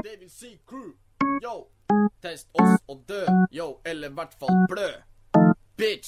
Det vil si crew. Yo, test oss og dø. Yo, eller I hvert fall blø. Bitch.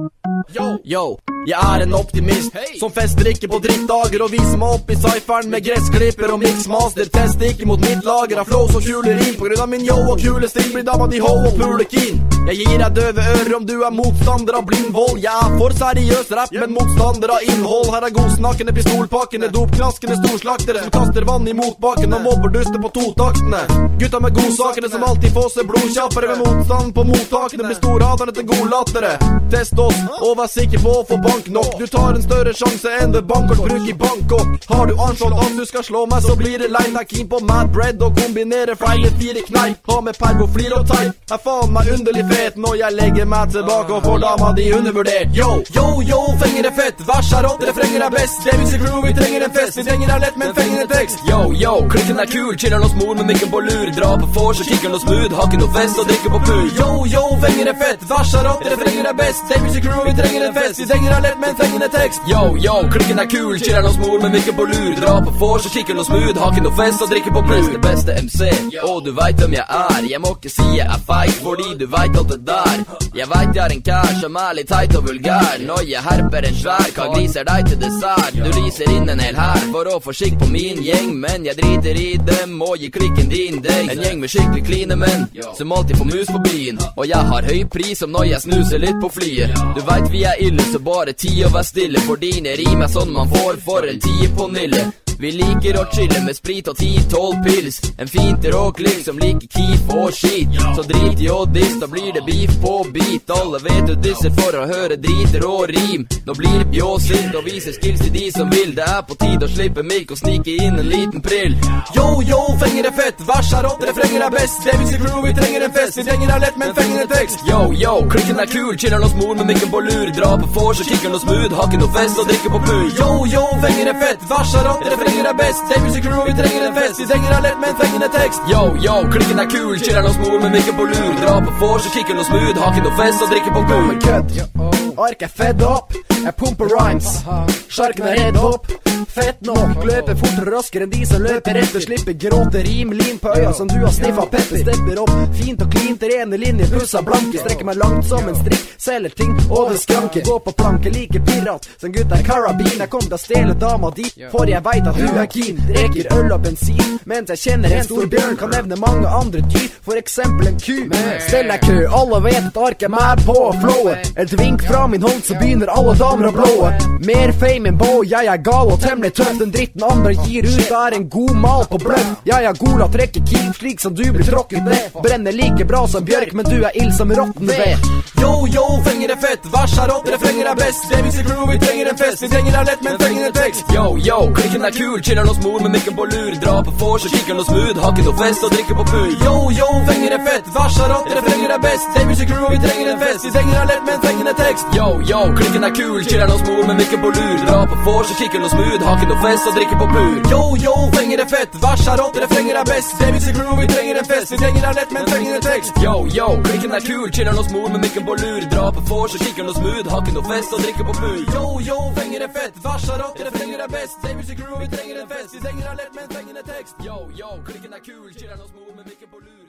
Yo, jeg er en optimist som fester ikke på drittdager og viser meg opp I cypheren med gressklipper og mixmaster. Fester ikke mot mitt lager av flow som kuler inn. På grunn av min yo og kule stil blir dama di ho og pulekin. Jeg gir deg døve ører om du er motstander av blind vold. Jeg er for seriøs rap, men motstander av innhold. Her er godsnakkende, pistolpakkende, dopknaskende storslaktere som kaster vann I motbakken og mobber duster på totaktene. Gutta med godsakene som alltid fåser blodkjappere ved motstand på mottakene blir storhaderne til god lattere. Test oss og vær sikker på å få bank nok. Du tar en større sjanse enn ved bankkortbruk I Bangkok. Har du anslått at du skal slå meg, så blir det lein. Er keen på mad bread og kombinere feil med 4 kneip. Ha med pervo, flir og teip. Er faen meg underlig fet når jeg legger meg tilbake og får dama di undervurdert. Yo, fenger er fett. Vers er rått, refrenger er best. Det viser crew, vi trenger en fest. Vi trenger er lett, men fenger er tekst. Yo, klikken er kul. Chiller noe smor med mikken på lur. Dra på vors og kikker noe smooth. Har ikke noe fest og drikker på pool. Yo, fenger er fett. Vers er rått, refrenger er best. Det viser crew, vi trenger en fest. Vi trenger er lett, men fenger er tekst. Yo, klikken er kul. Chiller noe smor med mikken på lur. Dra på vors og kikker noe smooth. Har ikke noe fest og drikker på pool. Beste MC, og du vet hvem jeg er. Jeg må ikke si jeg er feig, fordi du vet alt det der. Jeg vet jeg er en kær som er litt teit og vulgær. Når jeg herper en svær, hva griser deg til dessert? Du lyser inn en hel her for å få skikk på min gjeng, men jeg driter I dem og gir klikken din deg. En gjeng med skikkelig kline menn, som alltid får mus på byen. Og jeg har høy pris som når jeg snuser litt på flyet. Du vet vi er ille, så bare tid å være stille. For dine rim er sånn man får for en 10 på nille. Vi liker å chille med sprit og 10-12 pils. En fint råklikk som liker kif og skit. Så drit I og diss, da blir det beef på bit. Alle vet du disser for å høre driter og rim. Nå blir det bjåsilt og viser skills til de som vil. Det er på tid å slippe mikk og snike inn en liten prill. Yo, fenger er fett. Vers er rått, refrenger er best. Det viser crew, vi trenger en fest. Vi trenger er lett, men fenger er tekst. Yo, klikken er kul. Chiller noe smor med mikken på lur. Dra på vors og kikker noe smooth. Har ikke noe fest og drikker på pool. Yo, fenger er fett. Vers er rått, refrenger er best. Det viser crew, vi trenger en fest. Vi trenger er lett, men fenger er tekst. Yo, klikken er kul. Chiller noe smor med mikken på lur. Dra på vors og kikker noe smooth. Har ikke noe fest og drikker på pool. Ark er fed opp. Jeg pumper rhymes. Sjarken er redd opp. Fett nok, løper fortere raskere enn de som løper etter. Slipper gråte rimlin på øya som du har sniffet pepper. Stepper opp, fint og clean til rene linjer, pussa blanke. Strekker meg langt som en strikk, selger ting over skranke. Gå på planke, like pirat som gutta er karabin. Jeg kommer til å stjele dama di, for jeg vet at du er keen. Dreker øl og bensin, mens jeg kjenner en stor bjørn. Kan nevne mange andre dyr, for eksempel en ku. Stell deg kø, alle vet at Ark er med på flowet. Et vink fra min hånd, så begynner alle damer å blåe. Mer fame enn Bo, jeg er gal og temmelig tøff. Den dritten andre gir ut er en god mal på bløff. Jeg er god til å trekke keen, slik som du blir tråkket ned. Brenner like bra som bjørk, men du er ild som rotten ved. Yo, fenger er fett. Vers er rått, refrenger er best. Det viser crew, vi trenger en fest. Vi trenger er lett, men fenger er tekst. Yo, klikken er kul. Chiller noe smor med mikken på lur. Dra på vors og kikker noe smooth. Har ikke noe fest og drikker på pool. Yo, fenger er fett. Vers er rått, refrenger er best. Det viser crew, vi trenger en fest. Vi trenger er lett, men fenger er tekst. Yo, klikken er kul. Chiller noe smor med mikken på lur. Dra på vors og kikker noe smooth. Har ikke noe fest og drikker på pool. Yo, fenger er fett. Vers er rått, refrenger er best. Det viser crew, vi trenger en fest. Vi trenger er lett, men fenger er tekst. Yo, klikken er kul. Chiller noe smor med mikken på lur. Dra på vors og kikker noe smooth. Har ikke noe fest og drikker på pool. Yo, fenger er fett. Vers er rått, refrenger er best. Det viser crew, vi trenger en fest. Vi trenger er lett, men fenger er tekst. Yo, klikken er kul. Chiller noe smor med mikken på lur.